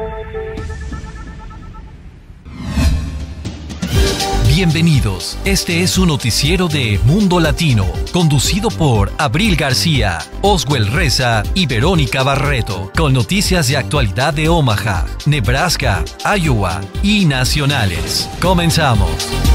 Bienvenidos, este es un noticiero de Mundo Latino, conducido por Abril García, Oswell Reza y Verónica Barreto, con noticias de actualidad de Omaha, Nebraska, Iowa y nacionales. Comenzamos.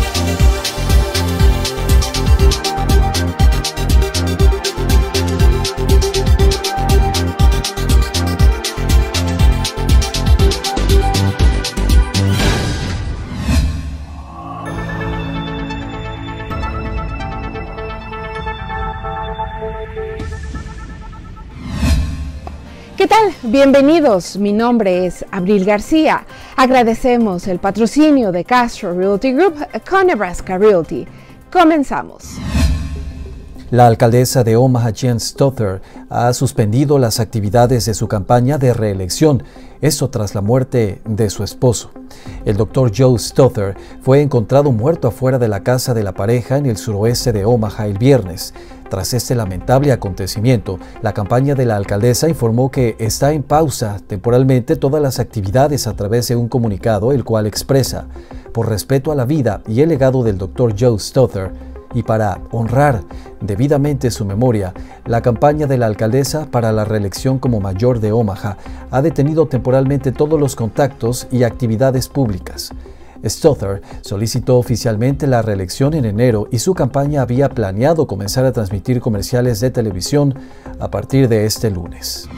¿Qué tal? Bienvenidos, mi nombre es Abril García. Agradecemos el patrocinio de Castro Realty Group con Nebraska Realty. Comenzamos. La alcaldesa de Omaha, Jen Stother, ha suspendido las actividades de su campaña de reelección, esto tras la muerte de su esposo. El doctor Joe Stother fue encontrado muerto afuera de la casa de la pareja en el suroeste de Omaha el viernes. Tras este lamentable acontecimiento, la campaña de la alcaldesa informó que está en pausa temporalmente todas las actividades a través de un comunicado, el cual expresa: por respeto a la vida y el legado del Dr. Joe Stother y para honrar debidamente su memoria, la campaña de la alcaldesa para la reelección como mayor de Omaha ha detenido temporalmente todos los contactos y actividades públicas. Stother solicitó oficialmente la reelección en enero y su campaña había planeado comenzar a transmitir comerciales de televisión a partir de este lunes.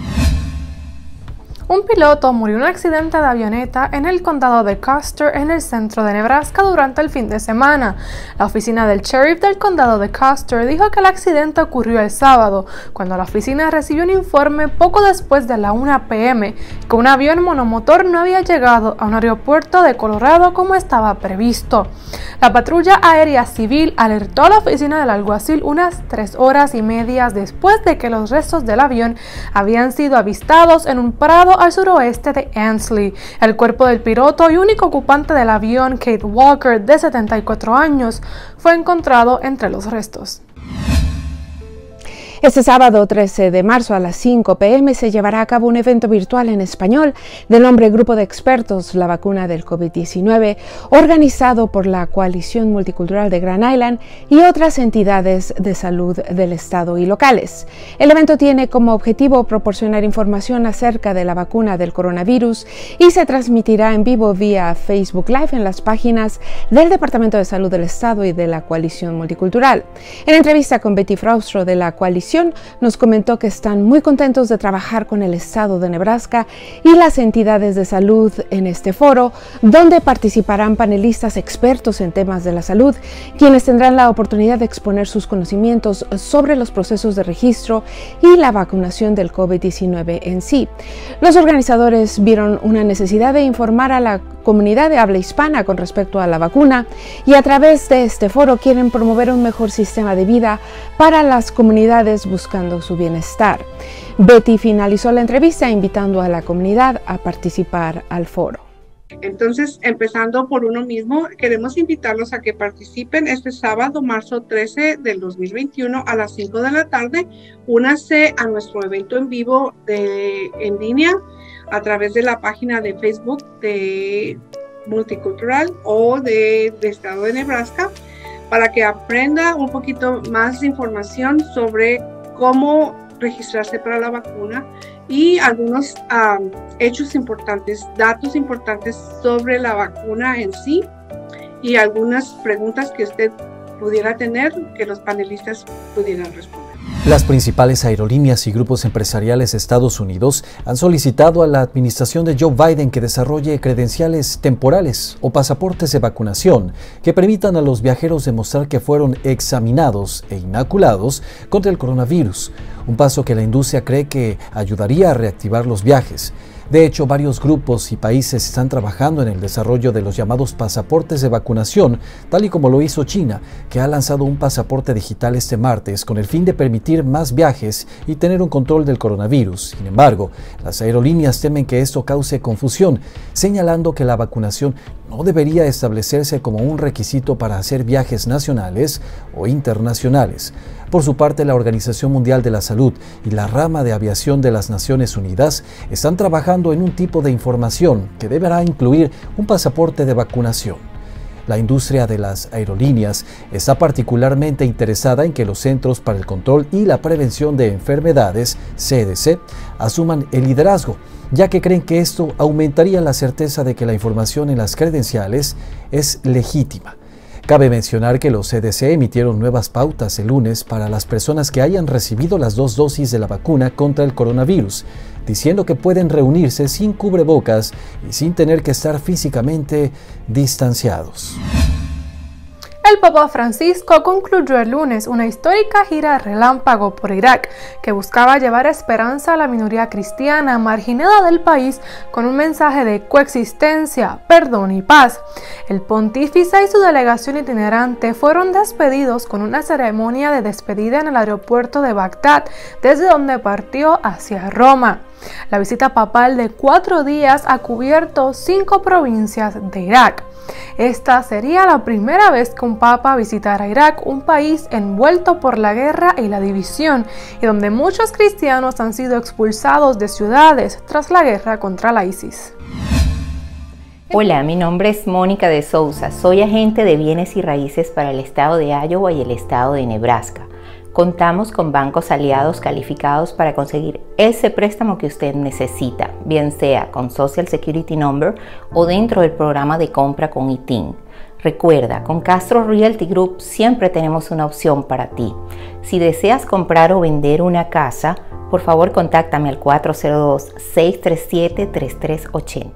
Un piloto murió en un accidente de avioneta en el condado de Custer, en el centro de Nebraska, durante el fin de semana. La oficina del sheriff del condado de Custer dijo que el accidente ocurrió el sábado, cuando la oficina recibió un informe poco después de la 1 p.m. que un avión monomotor no había llegado a un aeropuerto de Colorado como estaba previsto. La patrulla aérea civil alertó a la oficina del alguacil unas 3 horas y media después de que los restos del avión habían sido avistados en un prado al suroeste de Ansley. El cuerpo del piloto y único ocupante del avión, Kate Walker, de 74 años, fue encontrado entre los restos. Este sábado 13 de marzo a las 5 p.m. se llevará a cabo un evento virtual en español del nombre Grupo de Expertos, la vacuna del COVID-19, organizado por la Coalición Multicultural de Grand Island y otras entidades de salud del estado y locales. El evento tiene como objetivo proporcionar información acerca de la vacuna del coronavirus y se transmitirá en vivo vía Facebook Live en las páginas del Departamento de Salud del Estado y de la Coalición Multicultural. En entrevista con Betty Fraustro de la Coalición, nos comentó que están muy contentos de trabajar con el estado de Nebraska y las entidades de salud en este foro, donde participarán panelistas expertos en temas de la salud, quienes tendrán la oportunidad de exponer sus conocimientos sobre los procesos de registro y la vacunación del COVID-19 en sí. Los organizadores vieron una necesidad de informar a la comunidad de habla hispana con respecto a la vacuna y a través de este foro quieren promover un mejor sistema de vida para las comunidades buscando su bienestar. Betty finalizó la entrevista invitando a la comunidad a participar al foro. Entonces, empezando por uno mismo, queremos invitarlos a que participen este sábado, marzo 13 del 2021 a las 5 de la tarde. Únase a nuestro evento en vivo en línea a través de la página de Facebook de Multicultural o del Estado de Nebraska, para que aprenda un poquito más de información sobre cómo registrarse para la vacuna y algunos hechos importantes, datos importantes sobre la vacuna en sí y algunas preguntas que usted pudiera tener que los panelistas pudieran responder. Las principales aerolíneas y grupos empresariales de Estados Unidos han solicitado a la administración de Joe Biden que desarrolle credenciales temporales o pasaportes de vacunación que permitan a los viajeros demostrar que fueron examinados e inoculados contra el coronavirus, un paso que la industria cree que ayudaría a reactivar los viajes. De hecho, varios grupos y países están trabajando en el desarrollo de los llamados pasaportes de vacunación, tal y como lo hizo China, que ha lanzado un pasaporte digital este martes con el fin de permitir más viajes y tener un control del coronavirus. Sin embargo, las aerolíneas temen que esto cause confusión, señalando que la vacunación no debería establecerse como un requisito para hacer viajes nacionales o internacionales. Por su parte, la Organización Mundial de la Salud y la rama de aviación de las Naciones Unidas están trabajando en un tipo de información que deberá incluir un pasaporte de vacunación. La industria de las aerolíneas está particularmente interesada en que los Centros para el Control y la Prevención de Enfermedades, CDC, asuman el liderazgo, ya que creen que esto aumentaría la certeza de que la información en las credenciales es legítima. Cabe mencionar que los CDC emitieron nuevas pautas el lunes para las personas que hayan recibido las 2 dosis de la vacuna contra el coronavirus, diciendo que pueden reunirse sin cubrebocas y sin tener que estar físicamente distanciados. El Papa Francisco concluyó el lunes una histórica gira relámpago por Irak que buscaba llevar esperanza a la minoría cristiana marginada del país con un mensaje de coexistencia, perdón y paz. El pontífice y su delegación itinerante fueron despedidos con una ceremonia de despedida en el aeropuerto de Bagdad, desde donde partió hacia Roma. La visita papal de 4 días ha cubierto 5 provincias de Irak. Esta sería la primera vez que un papa visitara Irak, un país envuelto por la guerra y la división, y donde muchos cristianos han sido expulsados de ciudades tras la guerra contra la ISIS. Hola, mi nombre es Mónica de Sousa, soy agente de bienes y raíces para el estado de Iowa y el estado de Nebraska. Contamos con bancos aliados calificados para conseguir ese préstamo que usted necesita, bien sea con Social Security Number o dentro del programa de compra con ITIN. Recuerda, con Castro Realty Group siempre tenemos una opción para ti. Si deseas comprar o vender una casa, por favor contáctame al 402-637-3380.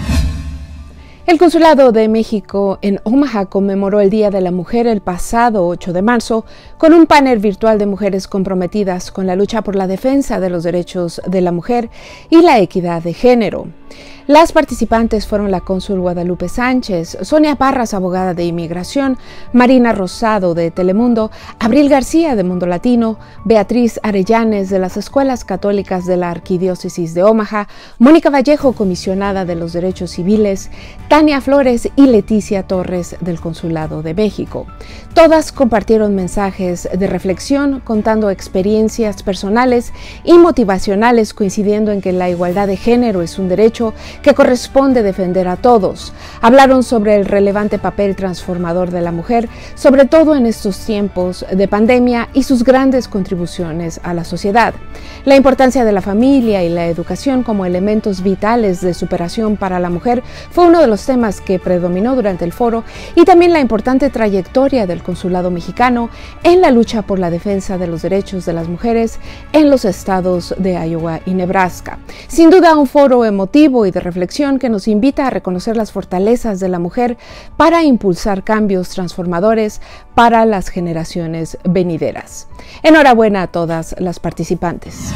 El Consulado de México en Omaha conmemoró el Día de la Mujer el pasado 8 de marzo con un panel virtual de mujeres comprometidas con la lucha por la defensa de los derechos de la mujer y la equidad de género. Las participantes fueron la cónsul Guadalupe Sánchez, Sonia Parras, abogada de inmigración, Marina Rosado de Telemundo, Abril García de Mundo Latino, Beatriz Arellanes de las Escuelas Católicas de la Arquidiócesis de Omaha, Mónica Vallejo, comisionada de los Derechos Civiles, Tania Flores y Leticia Torres del Consulado de México. Todas compartieron mensajes de reflexión, contando experiencias personales y motivacionales, coincidiendo en que la igualdad de género es un derecho que corresponde defender a todos. Hablaron sobre el relevante papel transformador de la mujer, sobre todo en estos tiempos de pandemia, y sus grandes contribuciones a la sociedad. La importancia de la familia y la educación como elementos vitales de superación para la mujer fue uno de los temas que predominó durante el foro, y también la importante trayectoria del Consulado mexicano en la lucha por la defensa de los derechos de las mujeres en los estados de Iowa y Nebraska. Sin duda, un foro emotivo y de reflexión que nos invita a reconocer las fortalezas de la mujer para impulsar cambios transformadores para las generaciones venideras. Enhorabuena a todas las participantes.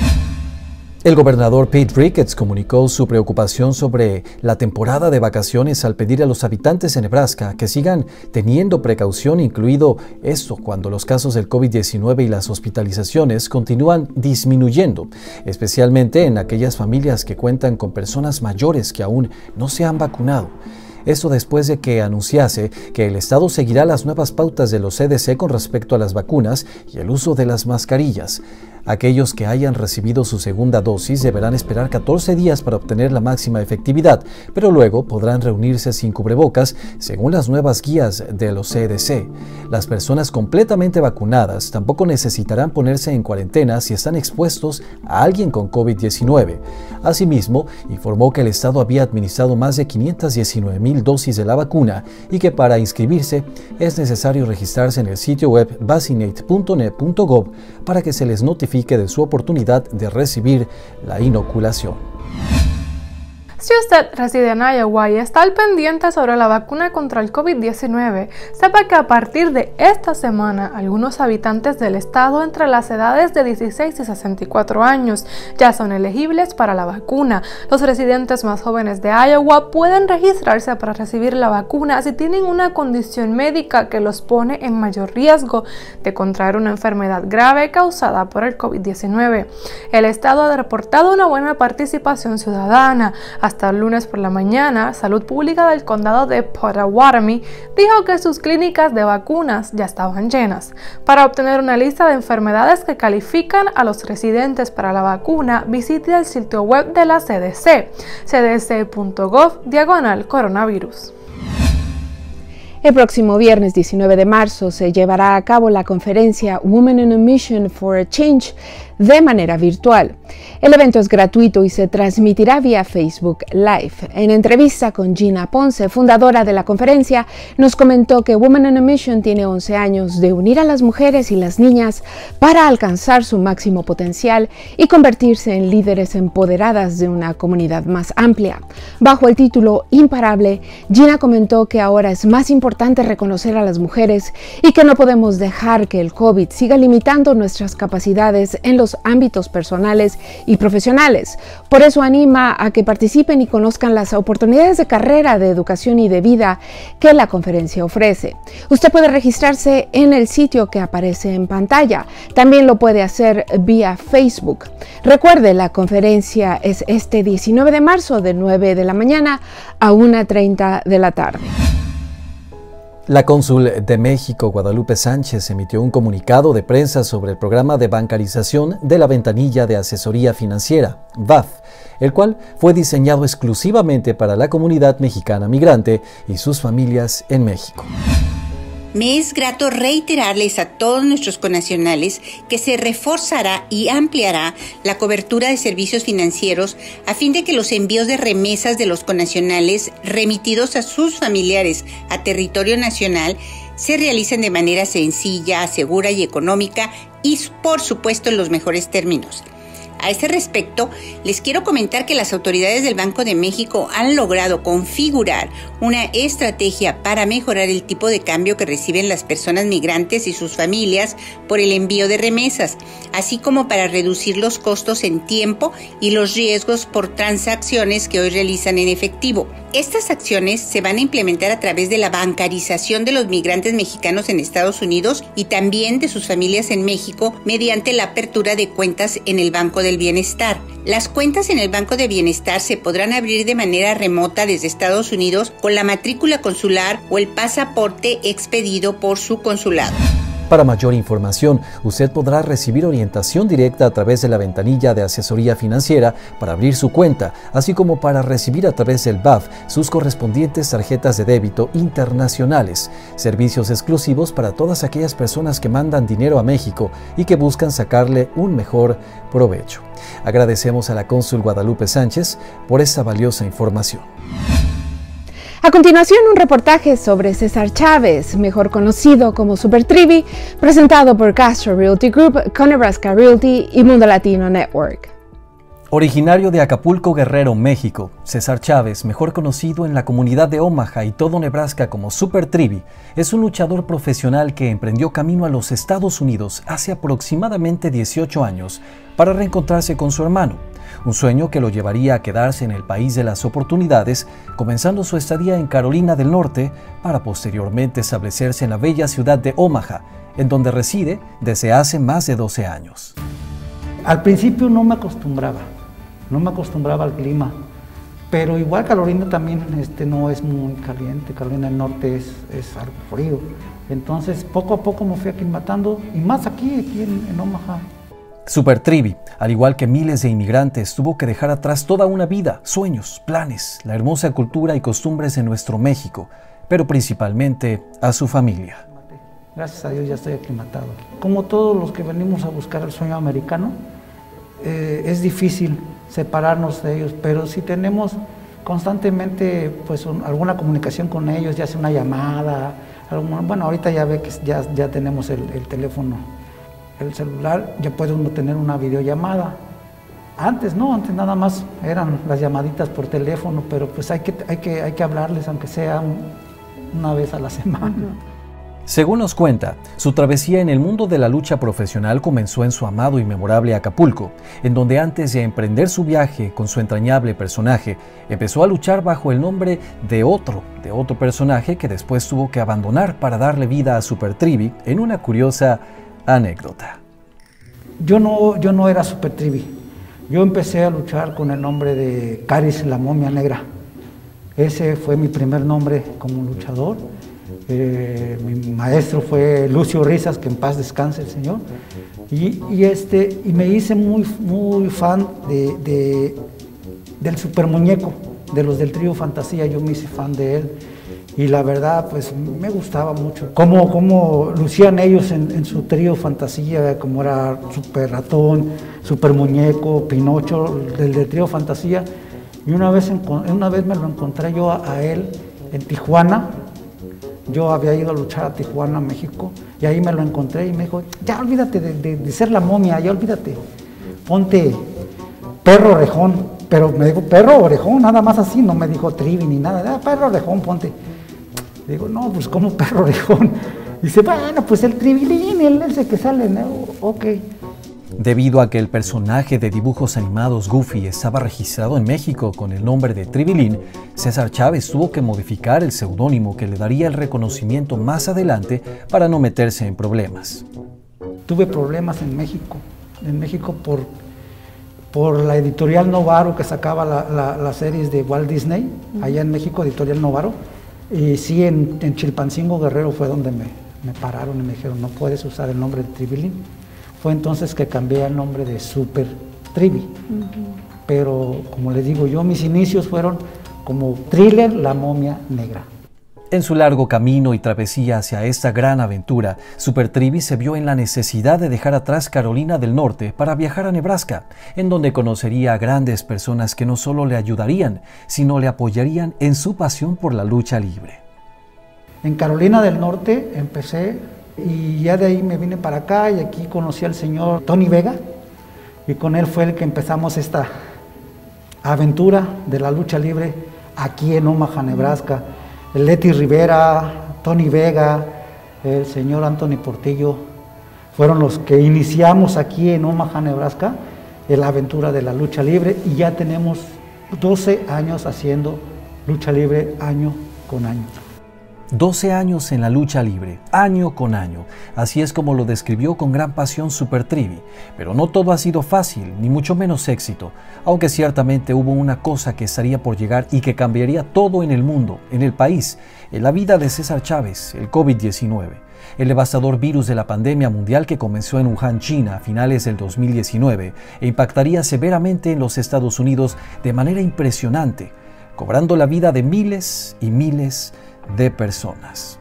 El gobernador Pete Ricketts comunicó su preocupación sobre la temporada de vacaciones al pedir a los habitantes de Nebraska que sigan teniendo precaución, incluido esto cuando los casos del COVID-19 y las hospitalizaciones continúan disminuyendo, especialmente en aquellas familias que cuentan con personas mayores que aún no se han vacunado. Esto después de que anunciase que el Estado seguirá las nuevas pautas de los CDC con respecto a las vacunas y el uso de las mascarillas. Aquellos que hayan recibido su segunda dosis deberán esperar 14 días para obtener la máxima efectividad, pero luego podrán reunirse sin cubrebocas según las nuevas guías de los CDC. Las personas completamente vacunadas tampoco necesitarán ponerse en cuarentena si están expuestos a alguien con COVID-19. Asimismo, informó que el Estado había administrado más de 519,000 dosis de la vacuna y que para inscribirse es necesario registrarse en el sitio web vaccinate.net.gov para que se les notifique de su oportunidad de recibir la inoculación. Si usted reside en Iowa y está al pendiente sobre la vacuna contra el COVID-19, sepa que a partir de esta semana, algunos habitantes del estado entre las edades de 16 y 64 años ya son elegibles para la vacuna. Los residentes más jóvenes de Iowa pueden registrarse para recibir la vacuna si tienen una condición médica que los pone en mayor riesgo de contraer una enfermedad grave causada por el COVID-19. El estado ha reportado una buena participación ciudadana, Hasta el lunes por la mañana, Salud Pública del Condado de Pottawatomie dijo que sus clínicas de vacunas ya estaban llenas. Para obtener una lista de enfermedades que califican a los residentes para la vacuna, visite el sitio web de la CDC, cdc.gov/coronavirus. El próximo viernes 19 de marzo se llevará a cabo la conferencia Women on a Mission for a Change de manera virtual. El evento es gratuito y se transmitirá vía Facebook Live. En entrevista con Gina Ponce, fundadora de la conferencia, nos comentó que Women on a Mission tiene 11 años de unir a las mujeres y las niñas para alcanzar su máximo potencial y convertirse en líderes empoderadas de una comunidad más amplia. Bajo el título Imparable, Gina comentó que ahora es más importante reconocer a las mujeres y que no podemos dejar que el COVID siga limitando nuestras capacidades en los ámbitos personales y profesionales. Por eso anima a que participen y conozcan las oportunidades de carrera, de educación y de vida que la conferencia ofrece. Usted puede registrarse en el sitio que aparece en pantalla. También lo puede hacer vía Facebook. Recuerde, la conferencia es este 19 de marzo de 9 de la mañana a 1:30 de la tarde. La cónsul de México, Guadalupe Sánchez, emitió un comunicado de prensa sobre el programa de bancarización de la Ventanilla de Asesoría Financiera, VAF, el cual fue diseñado exclusivamente para la comunidad mexicana migrante y sus familias en México. Me es grato reiterarles a todos nuestros connacionales que se reforzará y ampliará la cobertura de servicios financieros a fin de que los envíos de remesas de los connacionales remitidos a sus familiares a territorio nacional se realicen de manera sencilla, segura y económica y, por supuesto, en los mejores términos. A ese respecto, les quiero comentar que las autoridades del Banco de México han logrado configurar una estrategia para mejorar el tipo de cambio que reciben las personas migrantes y sus familias por el envío de remesas, así como para reducir los costos en tiempo y los riesgos por transacciones que hoy realizan en efectivo. Estas acciones se van a implementar a través de la bancarización de los migrantes mexicanos en Estados Unidos y también de sus familias en México mediante la apertura de cuentas en el Banco del Bienestar. Las cuentas en el Banco de Bienestar se podrán abrir de manera remota desde Estados Unidos con la matrícula consular o el pasaporte expedido por su consulado. Para mayor información, usted podrá recibir orientación directa a través de la ventanilla de asesoría financiera para abrir su cuenta, así como para recibir a través del BAF sus correspondientes tarjetas de débito internacionales, servicios exclusivos para todas aquellas personas que mandan dinero a México y que buscan sacarle un mejor provecho. Agradecemos a la cónsul Guadalupe Sánchez por esta valiosa información. A continuación, un reportaje sobre César Chávez, mejor conocido como Super Trivi, presentado por Castro Realty Group, con Nebraska Realty y Mundo Latino Network. Originario de Acapulco, Guerrero, México, César Chávez, mejor conocido en la comunidad de Omaha y todo Nebraska como Super Trivi, es un luchador profesional que emprendió camino a los Estados Unidos hace aproximadamente 18 años para reencontrarse con su hermano. Un sueño que lo llevaría a quedarse en el país de las oportunidades, comenzando su estadía en Carolina del Norte para posteriormente establecerse en la bella ciudad de Omaha, en donde reside desde hace más de 12 años. Al principio no me acostumbraba al clima, pero igual Carolina también no es muy caliente, Carolina del Norte es algo frío. Entonces poco a poco me fui aclimatando y más aquí en Omaha. Super Trivi, al igual que miles de inmigrantes, tuvo que dejar atrás toda una vida, sueños, planes, la hermosa cultura y costumbres de nuestro México, pero principalmente a su familia. Gracias a Dios ya estoy aclimatado. Como todos los que venimos a buscar el sueño americano, es difícil separarnos de ellos, pero si tenemos constantemente alguna comunicación con ellos, ya sea una llamada, bueno, ahorita ya ve que ya tenemos el teléfono. El celular, ya puede uno tener una videollamada. Antes nada más eran las llamaditas por teléfono, pero pues hay que hablarles, aunque sea una vez a la semana. Según nos cuenta, su travesía en el mundo de la lucha profesional comenzó en su amado y memorable Acapulco, en donde antes de emprender su viaje con su entrañable personaje, empezó a luchar bajo el nombre de otro personaje que después tuvo que abandonar para darle vida a Super Trivi en una curiosa anécdota. Yo no era Super Trivi. Yo empecé a luchar con el nombre de Caris la Momia Negra. Ese fue mi primer nombre como luchador. Mi maestro fue Lucio Risas, que en paz descanse el señor. Y me hice muy fan del super muñeco, de los del trío Fantasía. Yo me hice fan de él. Y la verdad, pues me gustaba mucho cómo lucían ellos en su trío Fantasía, como era Super Ratón, Super Muñeco, Pinocho, del trío Fantasía. Y una vez me lo encontré yo a él en Tijuana. Yo había ido a luchar a Tijuana, México, y ahí me lo encontré y me dijo, ya olvídate de ser la momia, ya olvídate, ponte Perro Orejón. Pero me dijo Perro Orejón, nada más así, no me dijo Trivi ni nada, Perro Orejón, ponte. Digo, no, pues ¿cómo Perro Orejón? Dice, bueno, pues el Tribilín, ese que sale, ¿no? Ok. Debido a que el personaje de dibujos animados Goofy estaba registrado en México con el nombre de Tribilín, César Chávez tuvo que modificar el seudónimo que le daría el reconocimiento más adelante para no meterse en problemas. Tuve problemas en México por la editorial Novaro que sacaba las series de Walt Disney, allá en México, editorial Novaro. Y sí, en Chilpancingo, Guerrero, fue donde me pararon y me dijeron, no puedes usar el nombre de Tribilín. Fue entonces que cambié el nombre de Super Trivi. Pero, como les digo yo, mis inicios fueron como Thriller, la Momia Negra. En su largo camino y travesía hacia esta gran aventura, Super Trivi se vio en la necesidad de dejar atrás Carolina del Norte para viajar a Nebraska, en donde conocería a grandes personas que no solo le ayudarían, sino le apoyarían en su pasión por la lucha libre. En Carolina del Norte empecé y ya de ahí me vine para acá y aquí conocí al señor Tony Vega y con él fue el que empezamos esta aventura de la lucha libre aquí en Omaha, Nebraska. El Leti Rivera, Tony Vega, el señor Anthony Portillo, fueron los que iniciamos aquí en Omaha, Nebraska, la aventura de la lucha libre y ya tenemos 12 años haciendo lucha libre año con año. 12 años en la lucha libre, año con año. Así es como lo describió con gran pasión Super Trivi. Pero no todo ha sido fácil, ni mucho menos éxito, aunque ciertamente hubo una cosa que estaría por llegar y que cambiaría todo en el mundo, en el país, en la vida de César Chávez, el COVID-19. El devastador virus de la pandemia mundial que comenzó en Wuhan, China, a finales del 2019 e impactaría severamente en los Estados Unidos de manera impresionante, cobrando la vida de miles y miles de personas.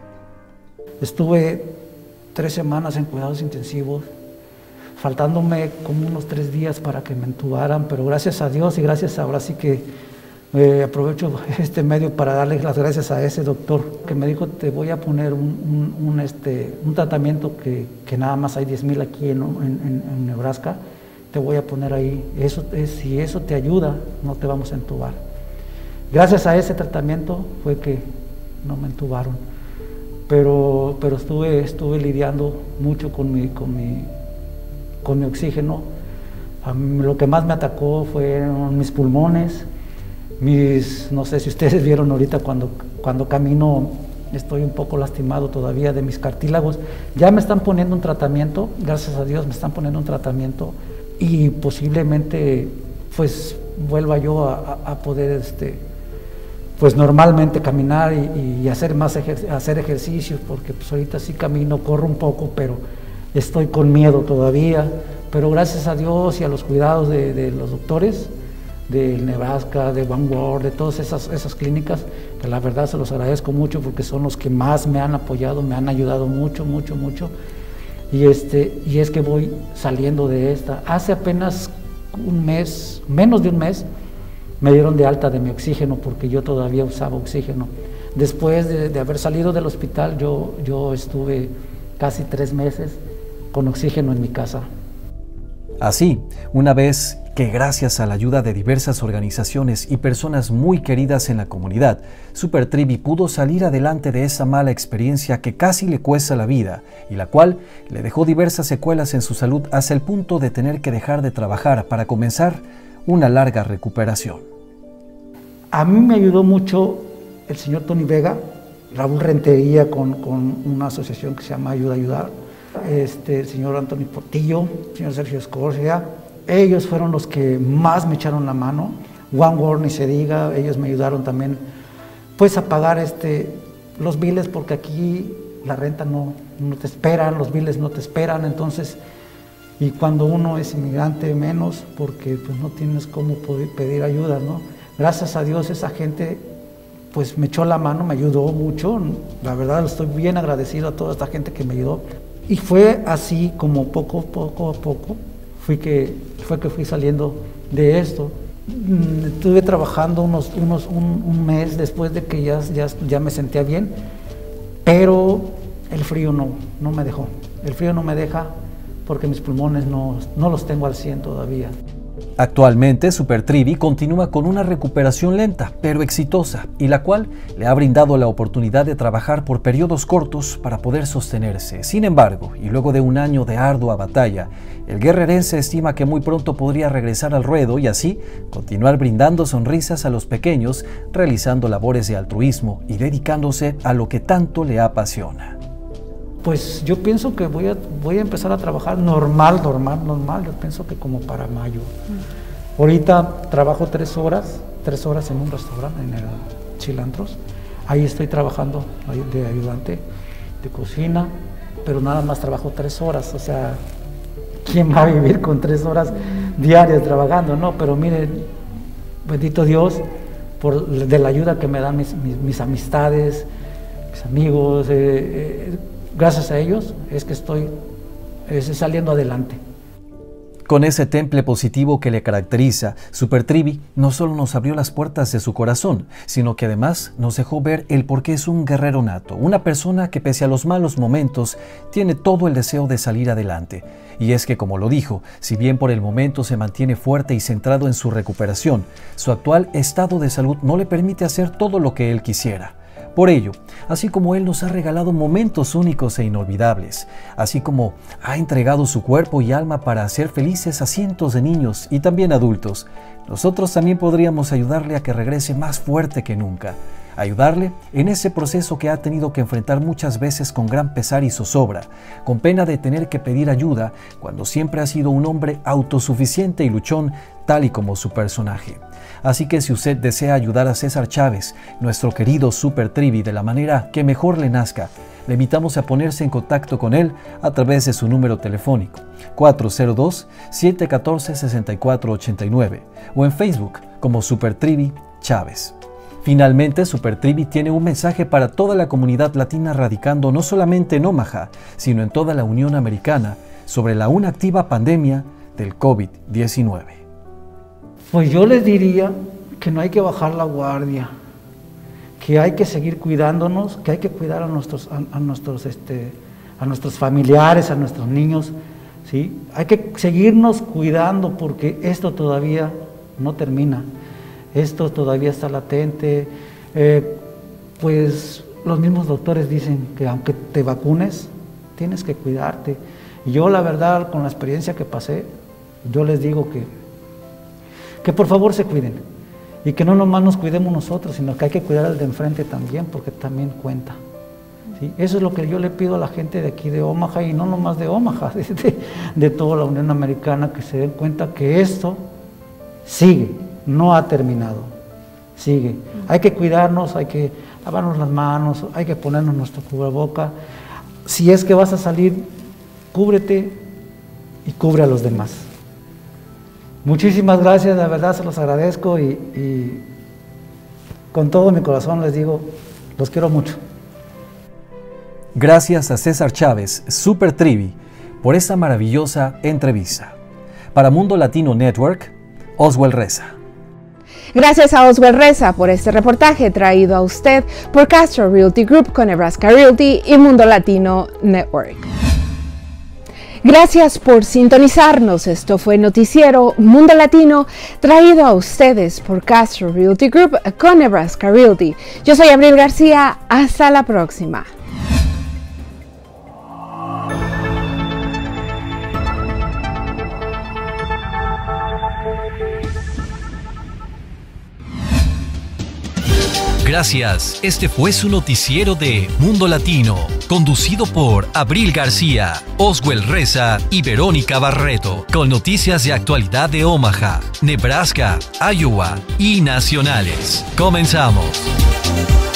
Estuve 3 semanas en cuidados intensivos, faltándome como unos 3 días para que me entubaran, pero gracias a Dios y gracias ahora sí que aprovecho este medio para darles las gracias a ese doctor que me dijo, te voy a poner un tratamiento que nada más hay 10,000 aquí en Nebraska, te voy a poner ahí, si eso te ayuda, no te vamos a entubar. Gracias a ese tratamiento fue que no me entubaron, pero estuve lidiando mucho con mi oxígeno. Lo que más me atacó fueron mis pulmones, no sé si ustedes vieron ahorita cuando camino, estoy un poco lastimado todavía de mis cartílagos. Ya me están poniendo un tratamiento, gracias a Dios me están poniendo un tratamiento y posiblemente pues vuelva yo a poder pues normalmente caminar y hacer ejercicios, porque pues ahorita sí camino, corro un poco, pero estoy con miedo todavía. Pero gracias a Dios y a los cuidados de los doctores de Nebraska, de Vanguard, de todas esas clínicas, que la verdad se los agradezco mucho porque son los que más me han apoyado, me han ayudado mucho. Y es que voy saliendo de esta. Hace apenas un mes, menos de un mes, me dieron de alta de mi oxígeno porque yo todavía usaba oxígeno. Después de haber salido del hospital, yo estuve casi 3 meses con oxígeno en mi casa. Así, una vez que gracias a la ayuda de diversas organizaciones y personas muy queridas en la comunidad, Super Trivi pudo salir adelante de esa mala experiencia que casi le cuesta la vida y la cual le dejó diversas secuelas en su salud hasta el punto de tener que dejar de trabajar para comenzar una larga recuperación. A mí me ayudó mucho el señor Tony Vega, Raúl Rentería con una asociación que se llama Ayuda a Ayudar, el señor Anthony Portillo, el señor Sergio Escorcia, ellos fueron los que más me echaron la mano. One World, ni se diga, ellos me ayudaron también pues a pagar los biles, porque aquí la renta no te esperan, los biles no te esperan, entonces, y cuando uno es inmigrante menos, porque pues no tienes cómo poder pedir ayuda, ¿no? Gracias a Dios esa gente pues me echó la mano, me ayudó mucho, la verdad estoy bien agradecido a toda esta gente que me ayudó, y fue así como poco a poco fue que fui saliendo de esto. Estuve trabajando un mes después de que ya me sentía bien, pero el frío no me dejó. El frío no me deja porque mis pulmones no los tengo al 100 todavía. Actualmente, Super Trivi continúa con una recuperación lenta, pero exitosa, y la cual le ha brindado la oportunidad de trabajar por periodos cortos para poder sostenerse. Sin embargo, y luego de un año de ardua batalla, el guerrerense estima que muy pronto podría regresar al ruedo y así continuar brindando sonrisas a los pequeños, realizando labores de altruismo y dedicándose a lo que tanto le apasiona. Pues yo pienso que voy a empezar a trabajar normal, yo pienso que como para mayo. Ahorita trabajo 3 horas en un restaurante, en el Cilantros. Ahí estoy trabajando de ayudante de cocina, pero nada más trabajo 3 horas, o sea, ¿quién va a vivir con 3 horas diarias trabajando? No, pero miren, bendito Dios, de la ayuda que me dan mis amistades, mis amigos, gracias a ellos es que estoy saliendo adelante. Con ese temple positivo que le caracteriza, Super Trivi no solo nos abrió las puertas de su corazón, sino que además nos dejó ver el por qué es un guerrero nato, una persona que pese a los malos momentos tiene todo el deseo de salir adelante. Y es que, como lo dijo, si bien por el momento se mantiene fuerte y centrado en su recuperación, su actual estado de salud no le permite hacer todo lo que él quisiera. Por ello, así como Él nos ha regalado momentos únicos e inolvidables, así como ha entregado su cuerpo y alma para hacer felices a cientos de niños y también adultos, nosotros también podríamos ayudarle a que regrese más fuerte que nunca, ayudarle en ese proceso que ha tenido que enfrentar muchas veces con gran pesar y zozobra, con pena de tener que pedir ayuda cuando siempre ha sido un hombre autosuficiente y luchón, tal y como su personaje. Así que si usted desea ayudar a César Chávez, nuestro querido Super Trivi, de la manera que mejor le nazca, le invitamos a ponerse en contacto con él a través de su número telefónico 402-714-6489 o en Facebook como Super Trivi Chávez. Finalmente, Super Trivi tiene un mensaje para toda la comunidad latina radicando no solamente en Omaha, sino en toda la Unión Americana sobre la aún activa pandemia del COVID-19. Pues yo les diría que no hay que bajar la guardia, que hay que seguir cuidándonos, que hay que cuidar a nuestros familiares, a nuestros niños, ¿sí? Hay que seguirnos cuidando porque esto todavía no termina, esto todavía está latente, pues los mismos doctores dicen que aunque te vacunes, tienes que cuidarte. Y yo la verdad, con la experiencia que pasé, yo les digo que por favor se cuiden y que no nomás nos cuidemos nosotros, sino que hay que cuidar al de enfrente también, porque también cuenta. ¿Sí? Eso es lo que yo le pido a la gente de aquí de Omaha, y no nomás de Omaha, de toda la Unión Americana, que se den cuenta que esto sigue, no ha terminado, sigue. Hay que cuidarnos, hay que lavarnos las manos, hay que ponernos nuestro cubreboca. Si es que vas a salir, cúbrete y cubre a los demás. Muchísimas gracias, de verdad se los agradezco y con todo mi corazón les digo, los quiero mucho. Gracias a César Chávez, Super Trivi, por esta maravillosa entrevista. Para Mundo Latino Network, Oswald Reza. Gracias a Oswald Reza por este reportaje traído a usted por Castro Realty Group con Nebraska Realty y Mundo Latino Network. Gracias por sintonizarnos. Esto fue Noticiero Mundo Latino, traído a ustedes por Castro Realty Group con Nebraska Realty. Yo soy Abril García. Hasta la próxima. Gracias. Este fue su noticiero de Mundo Latino, conducido por Abril García, Oswell Reza y Verónica Barreto, con noticias de actualidad de Omaha, Nebraska, Iowa y nacionales. Comenzamos.